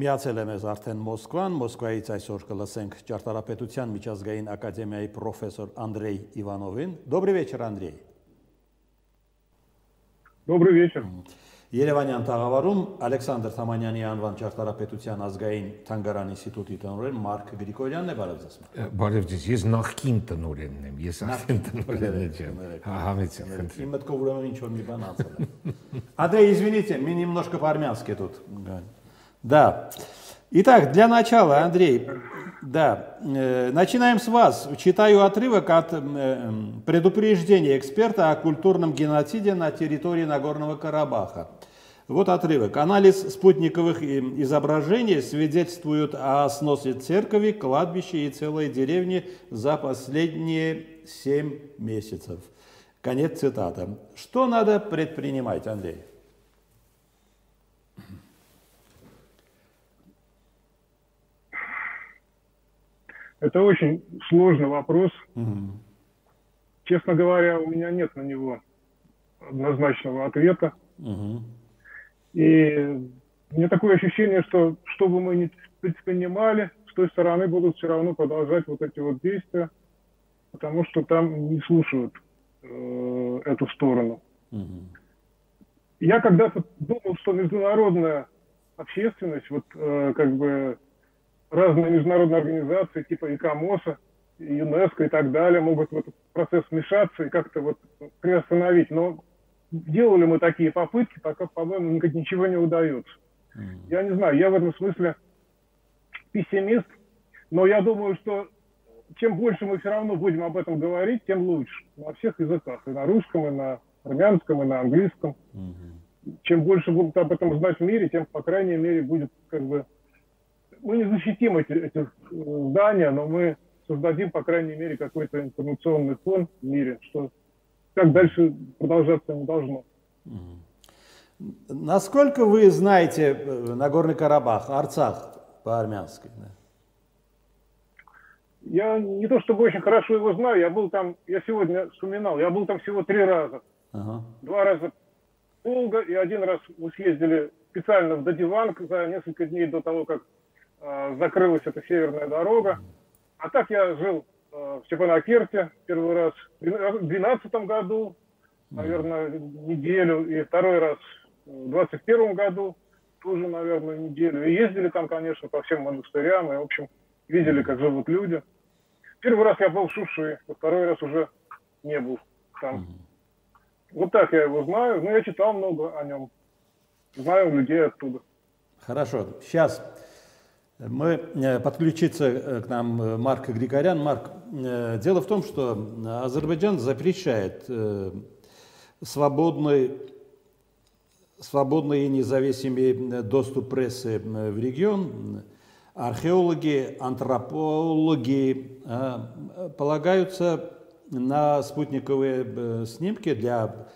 Միացել եմ ես արդեն Մոսկվան, Մոսկվայից այսօր կլսենք Ճարտարապետության միջազգային ակադեմիայի պրոֆեսոր Անդրեյ Իվանովին։ Добрый вечер, Андрей. Добрый вечер. Երևանյան տաղավարում Ալեքսանդր Թամանյանի անվան ճարտարապետության ազգային թանգարան ինստիտուտի տնօրեն Մարկ Գրիգորյանն է, բարև ձեզ։ Բարև ձեզ, ես նախկին տնօրենն եմ, ես արդեն տնօրեն չեմ։ Համեցեք։ Իմ մտքով ուրեմն ինչ որ մի бан անցել է։ Андрей, извините, мне немножко по-армянски тут. Да. Итак, для начала, Андрей, да, начинаем с вас. Читаю отрывок от предупреждения эксперта о культурном геноциде на территории Нагорного Карабаха. Вот отрывок. Анализ спутниковых изображений свидетельствует о сносе церкви, кладбища и целой деревни за последние 7 месяцев. Конец цитаты. Что надо предпринимать, Андрей? Это очень сложный вопрос. Честно говоря, у меня нет на него однозначного ответа. И у меня такое ощущение, что бы мы ни предпринимали, с той стороны будут все равно продолжать вот эти вот действия, потому что там не слушают эту сторону. Я когда-то думал, что международная общественность, вот как бы разные международные организации типа ИКОМОСа, ЮНЕСКО и так далее могут в этот процесс вмешаться и как-то вот приостановить. Но делали мы такие попытки, пока, по-моему, ничего не удается. Я не знаю, я в этом смысле пессимист, но я думаю, что чем больше мы все равно будем об этом говорить, тем лучше. На всех языках, и на русском, и на армянском, и на английском. Чем больше будут об этом знать в мире, тем, по крайней мере, будет как бы... Мы не защитим эти здания, но мы создадим, по крайней мере, какой-то информационный фон в мире, что так дальше продолжаться не должно. Насколько вы знаете Нагорный Карабах, Арцах по-армянски? Я не то чтобы очень хорошо его знаю, я был там, я сегодня вспоминал, я был там всего 3 раза. 2 раза долго, и 1 раз мы съездили специально в Дадиванг за несколько дней до того, как закрылась эта северная дорога. А так я жил в Степанакерте первый раз в 2012 году, наверное, неделю, и 2-й раз в 2021 году, тоже, наверное, неделю. И ездили там, конечно, по всем монастырям, и, в общем, видели, как живут люди. Первый раз я был в Шуши, а 2-й раз уже не был там. Вот так я его знаю, но я читал много о нем, знаю людей оттуда. Хорошо, сейчас мы подключится к нам Марк Григорян. Марк, дело в том, что Азербайджан запрещает свободный и независимый доступ прессы в регион. Археологи, антропологи полагаются на спутниковые снимки для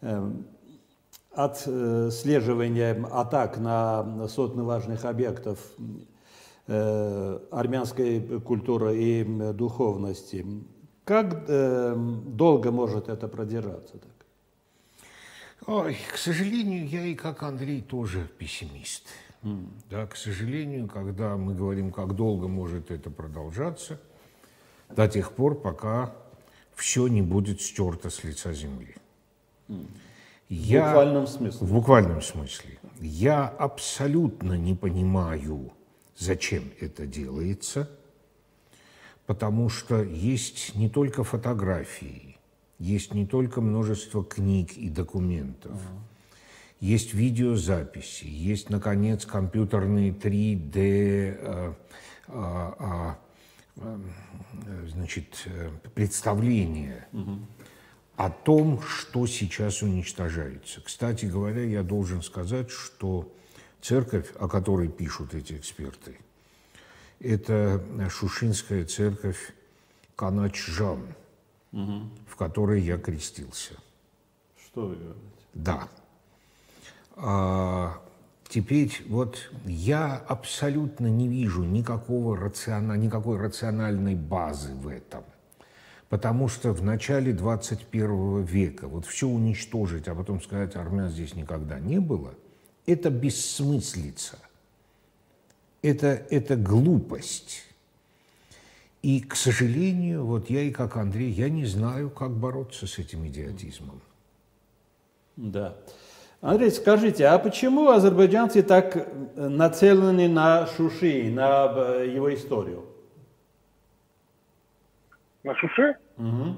отслеживания атак на сотни важных объектов армянской культуры и духовности. Как долго может это продержаться так? Ой, к сожалению, я и как Андрей тоже пессимист. Да, к сожалению, когда мы говорим, как долго может это продолжаться, до тех пор, пока все не будет стерто с лица земли. В буквальном смысле? В буквальном смысле. Я абсолютно не понимаю, зачем это делается, потому что есть не только фотографии, есть не только множество книг и документов, есть видеозаписи, есть, наконец, компьютерные 3D представления о том, что сейчас уничтожается. Кстати говоря, я должен сказать, что церковь, о которой пишут эти эксперты, это Шушинская церковь Канач-Жан, в которой я крестился. Что вы говорите? Да. Теперь вот я абсолютно не вижу никакой рациональной базы в этом. Потому что в начале 21 века вот все уничтожить, а потом сказать, армян здесь никогда не было, это бессмыслица. это глупость. И, к сожалению, вот я и как Андрей, я не знаю, как бороться с этим идиотизмом. Да. Андрей, скажите, а почему азербайджанцы так нацелены на Шуши, на его историю? На Шуши? Угу.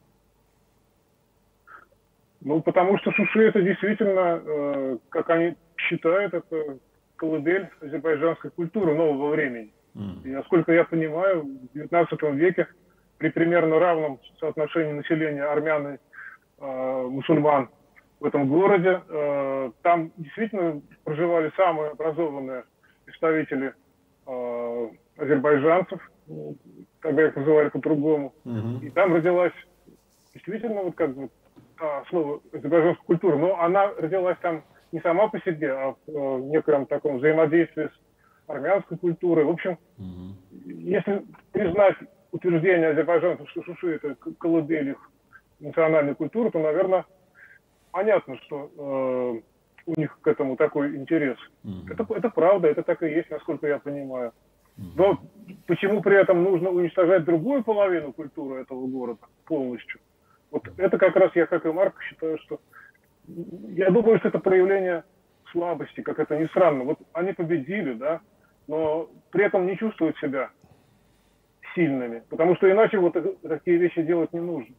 Ну, потому что Шуши это действительно, как они считают, это колыбель азербайджанской культуры нового времени. И, насколько я понимаю, в XIX веке при примерно равном соотношении населения армян и мусульман в этом городе, там действительно проживали самые образованные представители азербайджанцев, тогда их называли по-другому. И там родилась действительно вот как бы слово азербайджанская культура, но она родилась там не сама по себе, а в некотором таком взаимодействии с армянской культурой. В общем, если признать утверждение азербайджанцев, что Шуши это колыбель их национальной культуры, то, наверное, понятно, что у них к этому такой интерес. Это правда, это так и есть, насколько я понимаю. Но почему при этом нужно уничтожать другую половину культуры этого города полностью? Вот это как раз я, как и Марк, считаю, что... Я думаю, что это проявление слабости, как это ни странно. Вот они победили, да, но при этом не чувствуют себя сильными, потому что иначе вот такие вещи делать не нужно.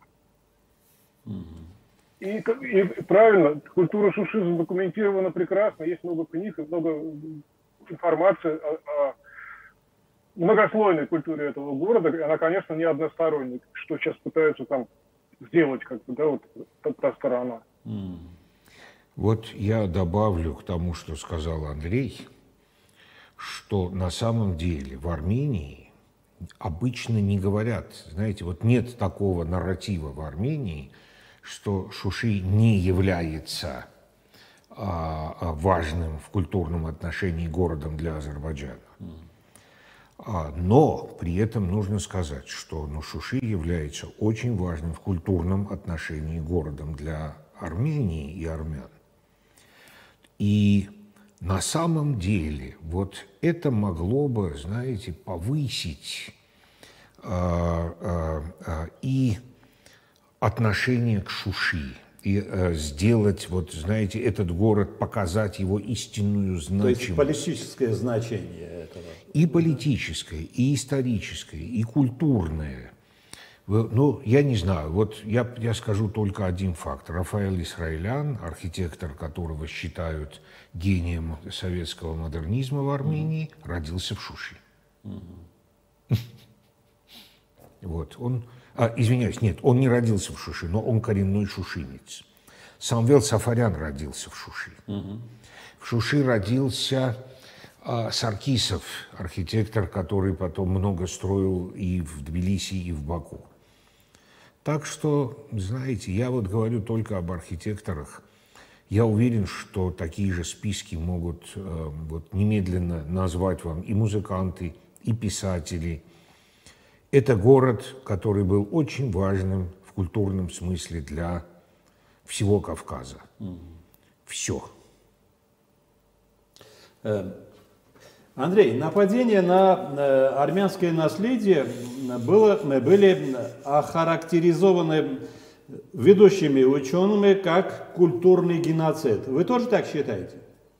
И правильно, культура Шуши задокументирована прекрасно, есть много книг и много информации о многослойной культуре этого города. Она, конечно, не односторонняя, что сейчас пытаются там сделать, как бы, да, вот та сторона. Вот я добавлю к тому, что сказал Андрей, что на самом деле в Армении обычно не говорят, знаете, вот нет такого нарратива в Армении, что Шуши не является важным в культурном отношении городом для Азербайджана. Но при этом нужно сказать, что Шуши является очень важным в культурном отношении городом для Армении и армян. И на самом деле вот это могло бы, знаете, повысить и отношение к Шуши, и сделать, вот, знаете, этот город, показать его истинную значимость. То есть политическое значение этого. И политическое, и историческое, и культурное. Ну, я не знаю, вот я скажу только один факт. Рафаэль Исраэлян, архитектор, которого считают гением советского модернизма в Армении, родился в Шуши. Вот, он... извиняюсь, нет, он не родился в Шуши, но он коренной шушинец. Самвел Сафарян родился в Шуши. В Шуши родился Саркисов, архитектор, который потом много строил и в Тбилиси, и в Баку. Так что, знаете, я вот говорю только об архитекторах. Я уверен, что такие же списки могут вот немедленно назвать вам и музыканты, и писатели. Это город, который был очень важным в культурном смысле для всего Кавказа. Все. Андрей, нападения на армянское наследие были охарактеризованы ведущими учеными как культурный геноцид. Вы тоже так считаете?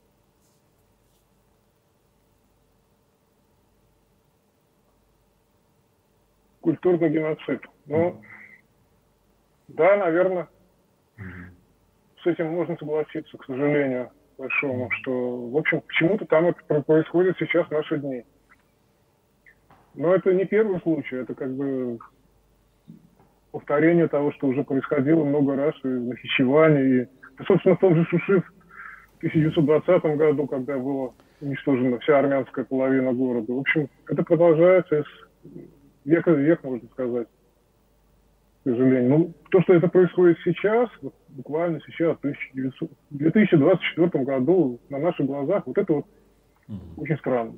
Культурный геноцид. Ну, да, наверное, с этим можно согласиться, к сожалению, большому, что, в общем, почему-то там это происходит сейчас в наши дни. Но это не первый случай, это как бы повторение того, что уже происходило много раз и в Нахичеване, и, собственно, в том же Шуши в 1920 году, когда была уничтожена вся армянская половина города. В общем, это продолжается из века в век, можно сказать, к сожалению. Ну, то, что это происходит сейчас, вот, буквально сейчас, в 2024 году, на наших глазах, вот это вот очень странно.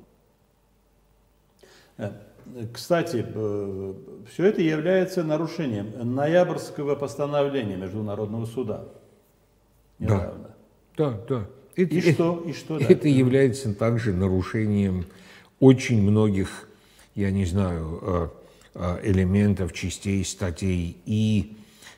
Кстати, все это является нарушением ноябрьского постановления Международного суда. Недавно. Да. И что? Это является также нарушением очень многих, я не знаю, элементов, частей, статей и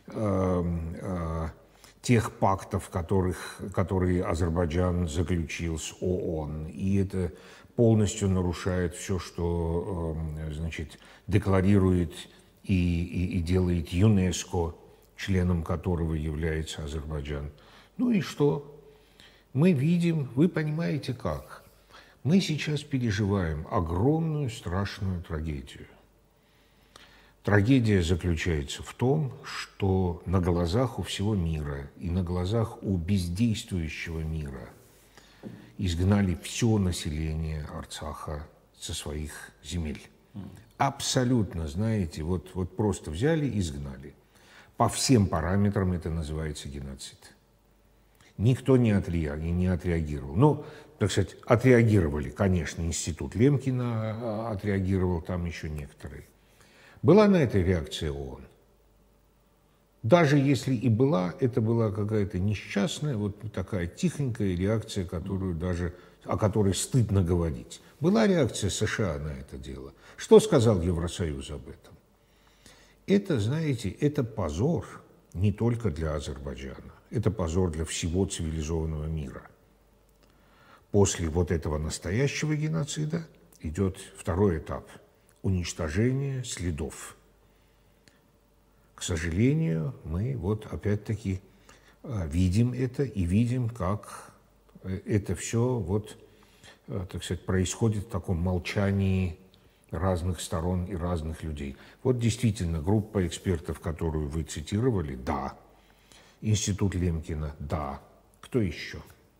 тех пактов, которые Азербайджан заключил с ООН. И это полностью нарушает все, что, значит, декларирует и делает ЮНЕСКО, членом которого является Азербайджан. Ну и что? Мы видим, вы понимаете как? Мы сейчас переживаем огромную страшную трагедию. Трагедия заключается в том, что на глазах у всего мира и на глазах у бездействующего мира изгнали все население Арцаха со своих земель. Абсолютно, знаете, вот просто взяли и изгнали. По всем параметрам это называется геноцид. Никто не отреагировал. Ну, так сказать, отреагировали, конечно, институт Лемкина отреагировал, там еще некоторые. Была на это реакция ООН? Даже если и была, это была какая-то несчастная, вот такая тихонькая реакция, о которой стыдно говорить. Была реакция США на это дело. Что сказал Евросоюз об этом? Это, знаете, это позор не только для Азербайджана, это позор для всего цивилизованного мира. После вот этого настоящего геноцида идет второй этап – уничтожение следов. К сожалению, мы вот опять-таки видим это и видим, как это все вот, так сказать, происходит в таком молчании разных сторон и разных людей. Вот действительно, группа экспертов, которую вы цитировали, да. Институт Лемкина, да. Кто еще?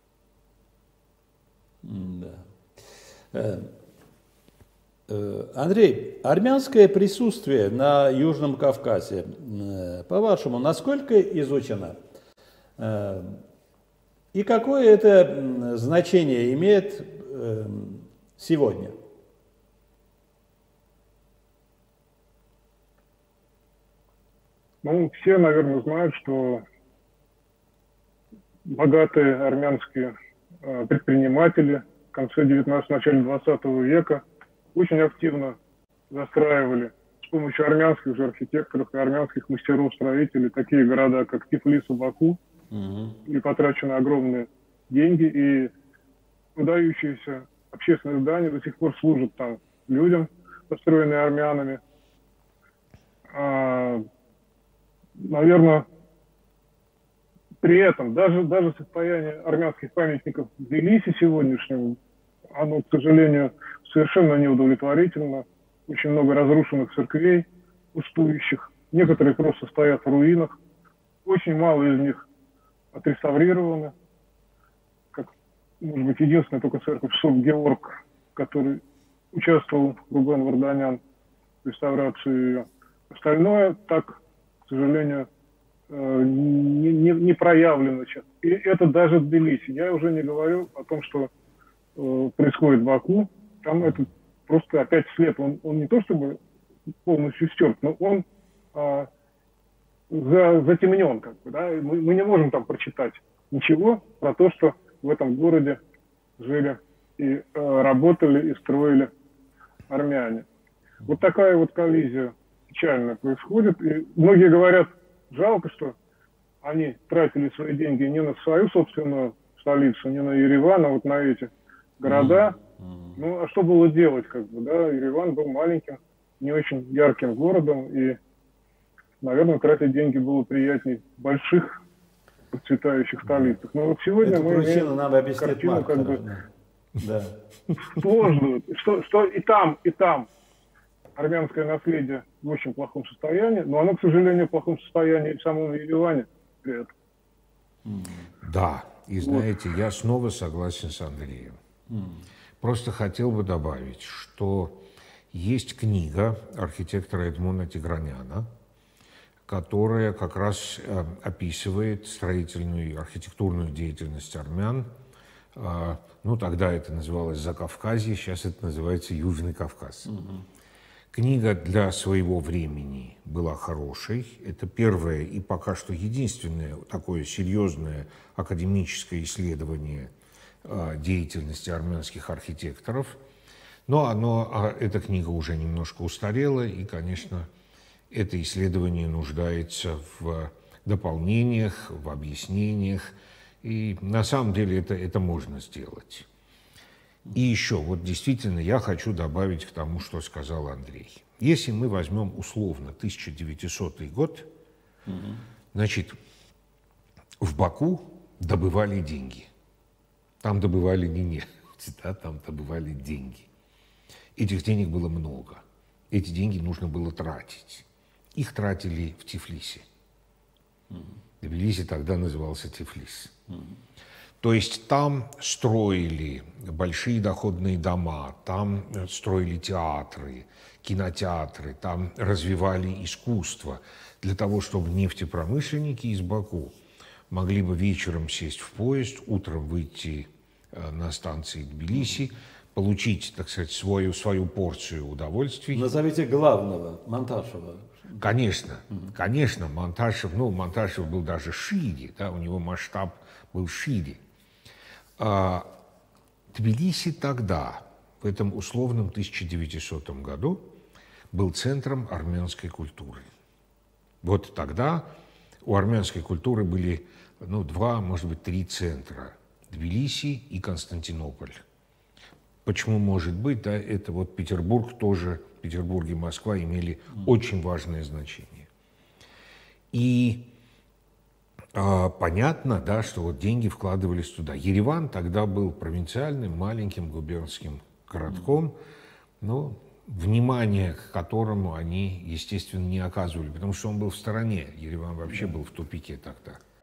Да. Андрей, армянское присутствие на Южном Кавказе, по-вашему, насколько изучено? И какое это значение имеет сегодня? Ну, все, наверное, знают, что богатые армянские предприниматели в конце 19-го, начале 20 века очень активно застраивали с помощью армянских же архитекторов и армянских мастеров-строителей такие города, как Тифлис и Баку. И потрачены огромные деньги, и выдающиеся общественные здания до сих пор служат там людям, построенные армянами. Наверное, при этом даже состояние армянских памятников в Тбилиси сегодняшнем, оно, к сожалению, совершенно неудовлетворительно. Очень много разрушенных церквей, пустующих. Некоторые просто стоят в руинах. Очень мало из них отреставрированы. Как, может быть, единственная только церковь Соф-Георг, который участвовал Рубен Варданян в реставрации ее. Остальное так, к сожалению, не проявлено сейчас. И это даже в Тбилиси. Я уже не говорю о том, что происходит в Баку. Там это просто опять след. Он не то чтобы полностью стерт, но он затемнен. Как бы, да? Мы не можем там прочитать ничего про то, что в этом городе жили и работали и строили армяне. Вот такая вот коллизия печально происходит. И многие говорят, жалко, что они тратили свои деньги не на свою собственную столицу, не на Ереван, а вот на эти города. Ну, а что было делать, как бы, да? Ереван был маленьким, не очень ярким городом, и, наверное, тратить деньги было приятнее в больших процветающих столицах. Но вот сегодня мы имеем нам объяснит картину, Марк, как бы, да. сложную, что и там армянское наследие в очень плохом состоянии, но оно, к сожалению, в плохом состоянии и в самом Ереване при этом. Да, и знаете, я снова согласен с Андреем. Просто хотел бы добавить, что есть книга архитектора Эдмона Тиграняна, которая как раз описывает строительную и архитектурную деятельность армян. Ну, тогда это называлось Закавказье, сейчас это называется Южный Кавказ. Книга для своего времени была хорошей. Это первое и пока что единственное такое серьезное академическое исследование деятельности армянских архитекторов. Но эта книга уже немножко устарела, и, конечно, это исследование нуждается в дополнениях, в объяснениях, и на самом деле это можно сделать. И еще, вот действительно, я хочу добавить к тому, что сказал Андрей. Если мы возьмем условно 1900 год, значит, в Баку добывали деньги. Там добывали не нефть, да, там добывали деньги. Этих денег было много. Эти деньги нужно было тратить. Их тратили в Тифлисе. Тбилиси тогда назывался Тифлис. То есть там строили большие доходные дома, там строили театры, кинотеатры, там развивали искусство для того, чтобы нефтепромышленники из Баку могли бы вечером сесть в поезд, утром выйти на станции Тбилиси, получить, так сказать, свою порцию удовольствий. Назовите главного, Монташева. Конечно, конечно, Монташев был даже шире, да, у него масштаб был шире. Тбилиси тогда, в этом условном 1900 году, был центром армянской культуры. Вот тогда у армянской культуры были, 2, может быть, 3 центра – Тбилиси и Константинополь. Почему может быть, да, это вот Петербург тоже, Петербург и Москва имели очень важное значение. И понятно, да, что вот деньги вкладывались туда. Ереван тогда был провинциальным, маленьким губернским городком, но внимание к которому они, естественно, не оказывали, потому что он был в стороне. Ереван вообще был в тупике тогда.